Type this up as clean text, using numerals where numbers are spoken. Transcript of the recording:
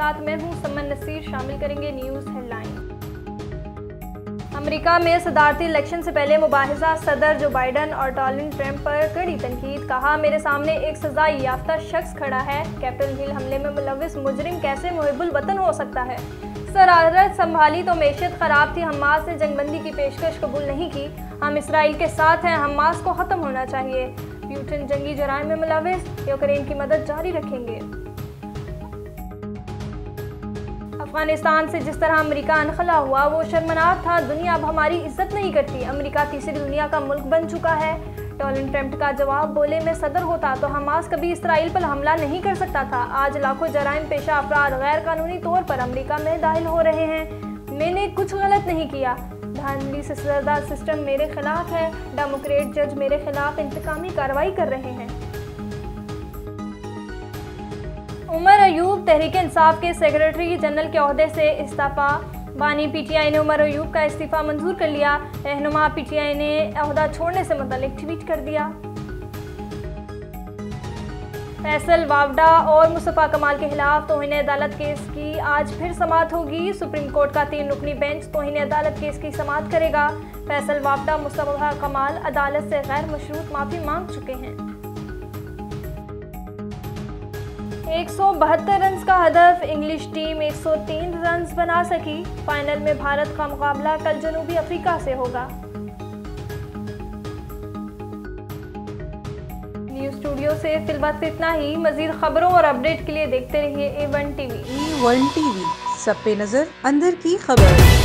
साथ मैं हूं समन नसीर। शामिल करेंगे न्यूज़ हेडलाइन। अमेरिका में सदारती इलेक्शन से पहले मुबाहिजा सदर जो बाइडन और डोनाल्ड ट्रंप पर कड़ी तनकीद। कहा, मेरे सामने एक सजा याफ्ता शख्स खड़ा है। कैपिटल हिल हमले में मुलविस मुजरिम कैसे मुहिब्बुल वतन हो सकता है। सदारत संभाली तो मैशियत खराब थी। हमास ने जंगबंदी की पेशकश कबूल नहीं की। हम इसराइल के साथ हैं। हमास को ख़त्म होना चाहिए। पुतिन जंगी जराइम में मुलविस, यूक्रेन की मदद जारी रखेंगे। अफगानिस्तान से जिस तरह अमेरिका अनखला हुआ वो शर्मनाक था। दुनिया अब हमारी इज्जत नहीं करती। अमेरिका तीसरी दुनिया का मुल्क बन चुका है। डोनाल्ड ट्रंप का जवाब, बोले मैं सदर होता तो हमास कभी इसराइल पर हमला नहीं कर सकता था। आज लाखों जराइम पेशा अफराद गैर कानूनी तौर पर अमेरिका में दाखिल हो रहे हैं। मैंने कुछ गलत नहीं किया। धांधली से सजा सिस्टम मेरे खिलाफ है। डेमोक्रेट जज मेरे खिलाफ इंतकामी कार्रवाई कर रहे हैं। उमर अयूब तहरीक इंसाफ के सेक्रेटरी जनरल के ओहदे से इस्तीफा। बानी पीटीआई ने उमर अयूब का इस्तीफा मंजूर कर लिया। रहनुमा पीटीआई ने ओहदा छोड़ने से मुतालिक ट्वीट कर दिया। फैसल वावडा और मुस्तफ़ा कमाल के खिलाफ तौहीन अदालत केस की आज फिर समाअत होगी। सुप्रीम कोर्ट का 3 रुकनी बेंच तौहीन अदालत केस की समाअत करेगा। फैसल वावडा, मुस्तफ़ा कमाल अदालत से गैर मशरूत माफी मांग चुके हैं। 172 रन का हदफ। इंग्लिश टीम 103 रन बना सकी। फाइनल में भारत का मुकाबला कल जनूबी अफ्रीका से होगा। न्यूज़ स्टूडियो से फिलहाल इतना ही। मजीद खबरों और अपडेट के लिए देखते रहिए A1 TV। A1 TV, सब पे नजर, अंदर की खबर।